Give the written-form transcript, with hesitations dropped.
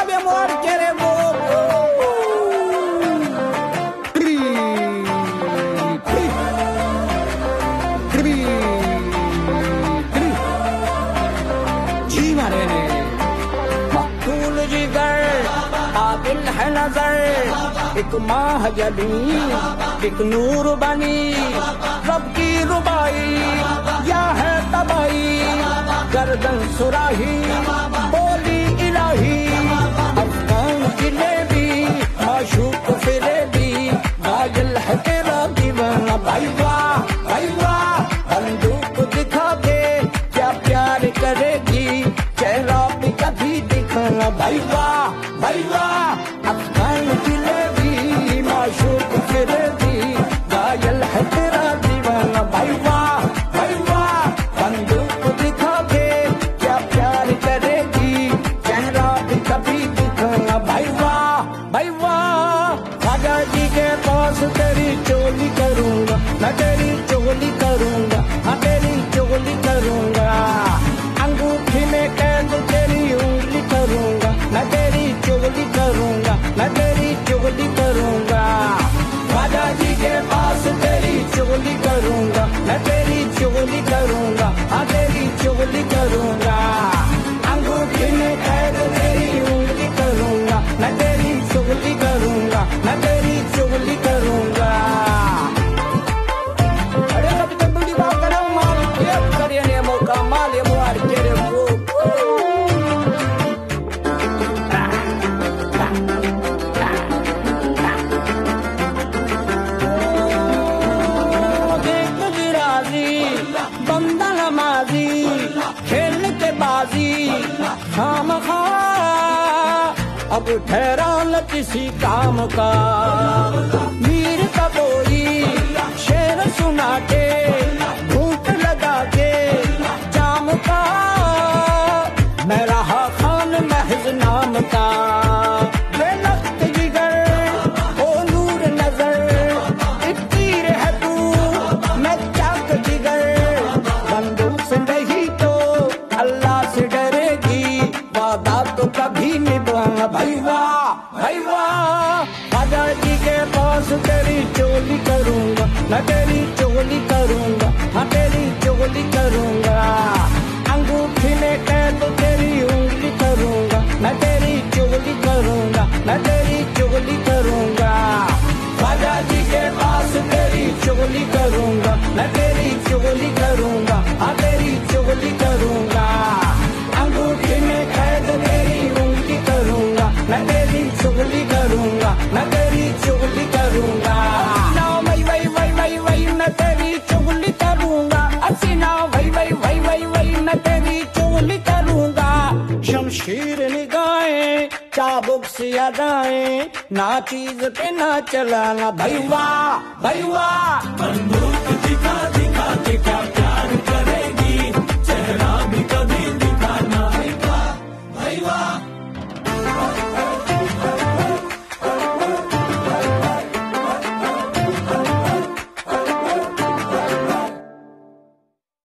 माले मोर केरे वो है नजर एक माह जली एक नूर बनी रब की रुबाई या है तबाई गर्दन सुराही बोली इलाही अफगान जलेबी माशूक फिरेबी गाजल है तेरा दीवाना भाई वाह बंदूक दिखा दे क्या प्यार करेगी चेहरा भी कभी दिखाना भाई वाह अफगान जलेबी माशूक फिरेबी गाजल है तेरा दीवाना भाई वाह बंदूक दिखा दे क्या प्यार करेगी चेहरा भी कभी दिखाना भाई वाह राजा जी के पास तेरी चोली करूंगा मैं तेरी चोली करूंगा हाँ तेरी चोली करूंगा अंगूठी में कैद तेरी उंगली करूंगा मैं तेरी चोली करूंगा मैं तेरी चोली करूंगा राजा जी के पास तेरी चोली करूंगा मैं तेरी चोली करूंगा हाँ तेरी चोली करूंगा अंगूठी में कैद तेरी उंगली करूंगा मैं तेरी चोली करूंगा मैं तेरी चोली करूंगा अरे कभी तक बड़ी बात करो माल क्या करिए मौका माल ये मुआर तेरे वो खेल के बाजी खामखा अब ठहरा न किसी काम का मीर का बोरी शेर सुना के भूख लगा के जाम का मैं रहा खान महज नाम का बेलख्त जिगर ओ नूर नजर एक तीर है तू मैं चाक जिगर बंदूक से नहीं तो अल्लाह से डरेगी वादा तो कभी निभाना भाई वाह राजा जी के पास तेरी चोली करूंगा मैं तेरी चोली करूंगा हाँ तेरी चोली करूंगा अंगूठी में कैद तेरी उंगली करूंगा मैं तेरी चोली करूंगा मैं तेरी चोली करूंगा राजा जी के पास तेरी चोली करूंगा मैं तेरी चोली करूंगा हाँ तेरी चोली करूंगा अंगूठी में कैद तेरी उंगली करूंगा मैं तेरी चोली करूंगा मैं तेरी चोली करूंगा ना वही मैं तेरी चोली करूंगा असीना वही मैं तेरी चोली करूंगा शमशीर निगाहें चाबुक से अदाएं ना चीज पे ना चलाना भाई वाह बंदूक दिखा